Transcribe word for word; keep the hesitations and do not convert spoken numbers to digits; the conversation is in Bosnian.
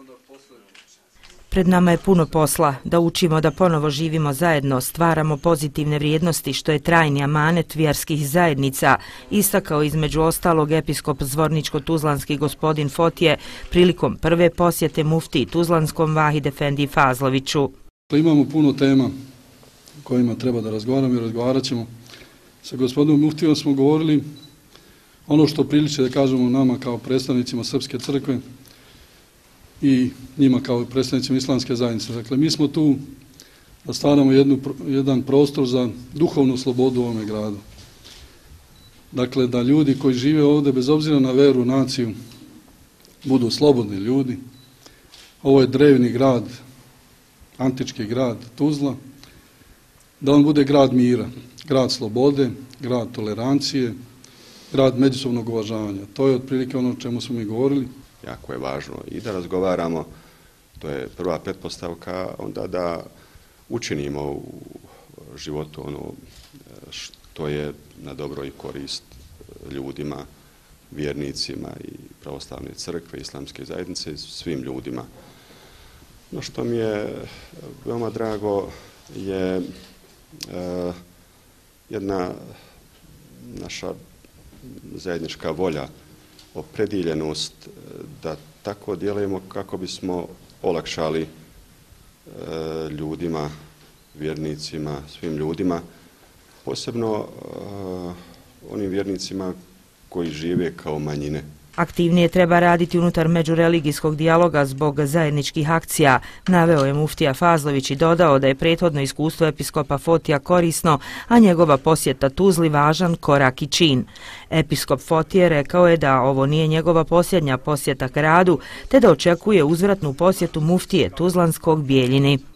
Pred nama je puno posla, da učimo da ponovo živimo zajedno, stvaramo pozitivne vrijednosti što je trajni amanet vjerskih zajednica, istakao između ostalog episkop zvorničko-tuzlanski gospodin Fotije prilikom prve posjete muftiji tuzlanskom Vahid Efendi Fazloviću. Imamo puno tema kojima treba da razgovaramo i razgovarat ćemo. Sa gospodinom muftijom smo govorili ono što priliče da kažemo nama kao predstavnicima Srpske crkve i njima kao predstavnicima Islamske zajednice. Dakle, mi smo tu da stvaramo jednu, jedan prostor za duhovnu slobodu u ovome gradu. Dakle, da ljudi koji žive ovdje, bez obzira na veru, naciju, budu slobodni ljudi. Ovo je drevni grad, antički grad Tuzla, da on bude grad mira, grad slobode, grad tolerancije, grad međusobnog uvažavanja. To je otprilike ono o čemu smo mi govorili. Jako je važno i da razgovaramo, to je prva pretpostavka, onda da učinimo u životu ono što je na dobro i korist ljudima, vjernicima i pravoslavne crkve, Islamske zajednice i svim ljudima. No što mi je veoma drago je e, jedna naša zajednička volja, opredjeljenost da tako djelujemo kako bismo olakšali e, ljudima, vjernicima, svim ljudima, posebno e, onim vjernicima koji žive kao manjine. Aktivnije treba raditi unutar međureligijskog dijaloga zbog zajedničkih akcija, naveo je muftija Fazlović i dodao da je prethodno iskustvo episkopa Fotija korisno, a njegova posjeta Tuzli važan korak i čin. Episkop Fotije rekao je da ovo nije njegova posljednja posjeta gradu, te da očekuje uzvratnu posjetu muftije Tuzlanskog Bijeljini.